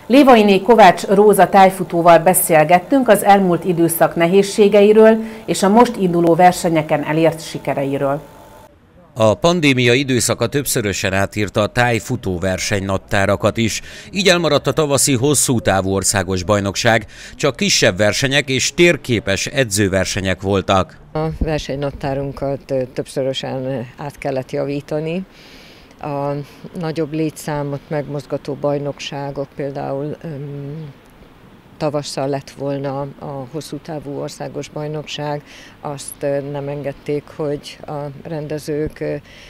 Lévainé Kovács Róza tájfutóval beszélgettünk az elmúlt időszak nehézségeiről és a most induló versenyeken elért sikereiről. A pandémia időszaka többszörösen átírta a tájfutó versenynaptárakat is, így elmaradt a tavaszi hosszú távú országos bajnokság, csak kisebb versenyek és térképes edzőversenyek voltak. A versenynaptárunkat többszörösen át kellett javítani. A nagyobb létszámot megmozgató bajnokságok, például tavasszal lett volna a hosszú távú országos bajnokság, azt nem engedték, hogy a rendezők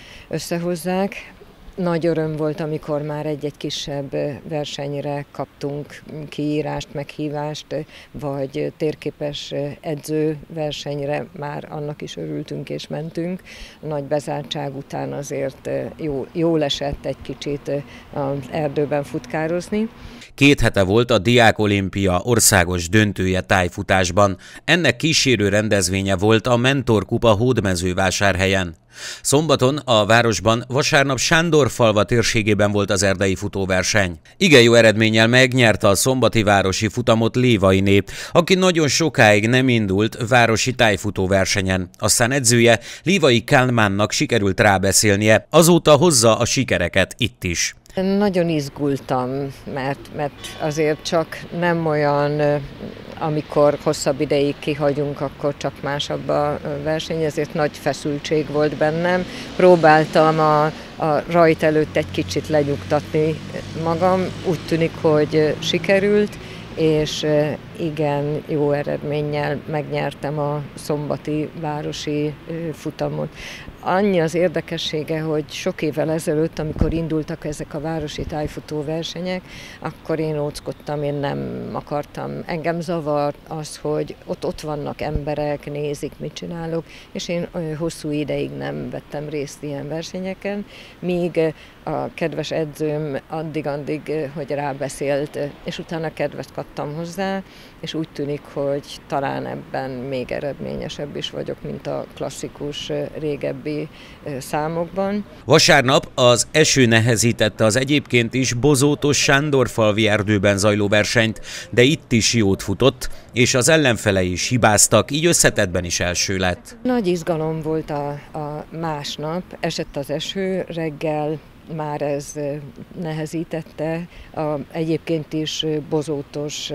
összehozzák. Nagy öröm volt, amikor már egy-egy kisebb versenyre kaptunk kiírást, meghívást, vagy térképes edzőversenyre, már annak is örültünk és mentünk. A nagy bezártság után azért jól esett egy kicsit az erdőben futkározni. 2 hete volt a Diák Olimpia országos döntője tájfutásban. Ennek kísérő rendezvénye volt a Mentor Kupa Hódmezővásárhelyen. Szombaton a városban, vasárnap Sándorfalva térségében volt az erdei futóverseny. Igen jó eredménnyel megnyerte a szombati városi futamot Lévainé, aki nagyon sokáig nem indult városi tájfutóversenyen. Aztán edzője Lévai Kálmánnak sikerült rábeszélnie, azóta hozza a sikereket itt is. Nagyon izgultam, mert azért csak nem olyan, amikor hosszabb ideig kihagyunk, akkor csak másabb a verseny, ezért nagy feszültség volt bennem. Próbáltam a rajt előtt egy kicsit lenyugtatni magam, úgy tűnik, hogy sikerült, és igen, jó eredménnyel megnyertem a szombati városi futamot. Annyi az érdekessége, hogy sok évvel ezelőtt, amikor indultak ezek a városi tájfutó versenyek, akkor én óckodtam, én nem akartam. Engem zavart az, hogy ott vannak emberek, nézik, mit csinálok, és én hosszú ideig nem vettem részt ilyen versenyeken, míg a kedves edzőm addig, hogy rábeszélt, és utána kedvet kaptam hozzá, és úgy tűnik, hogy talán ebben még eredményesebb is vagyok, mint a klasszikus régebbi számokban. Vasárnap az eső nehezítette az egyébként is bozótos Sándorfalvi erdőben zajló versenyt, de itt is jót futott, és az ellenfelei is hibáztak, így összetettben is első lett. Nagy izgalom volt a másnap, esett az eső, reggel már ez nehezítette, egyébként is bozótos,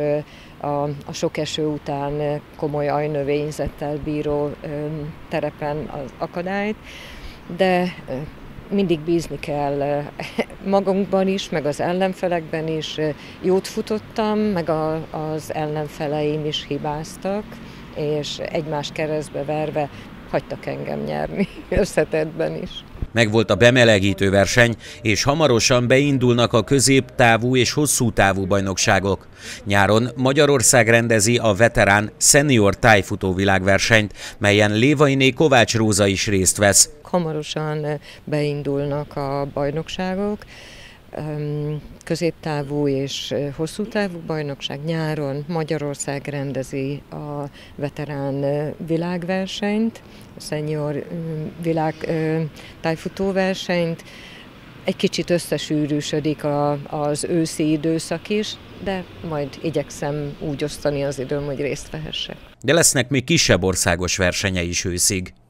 a sok eső után komoly ajnövényzettel bíró terepen az akadályt, de mindig bízni kell magunkban is, meg az ellenfelekben is. Jót futottam, meg az ellenfeleim is hibáztak, és egymás keresztbe verve hagytak engem nyerni, összetettben is. Megvolt a bemelegítő verseny, és hamarosan beindulnak a középtávú és hosszú távú bajnokságok. Nyáron Magyarország rendezi a veterán senior tájfutó világversenyt, melyen Lévainé Kovács Róza is részt vesz. Hamarosan beindulnak a bajnokságok, középtávú és hosszú távú bajnokság. Nyáron Magyarország rendezi a veterán világversenyt, a senior világ tájfutóversenyt. Egy kicsit összesűrűsödik az őszi időszak is, de majd igyekszem úgy osztani az időm, hogy részt vehessek. De lesznek még kisebb országos versenyei is őszig.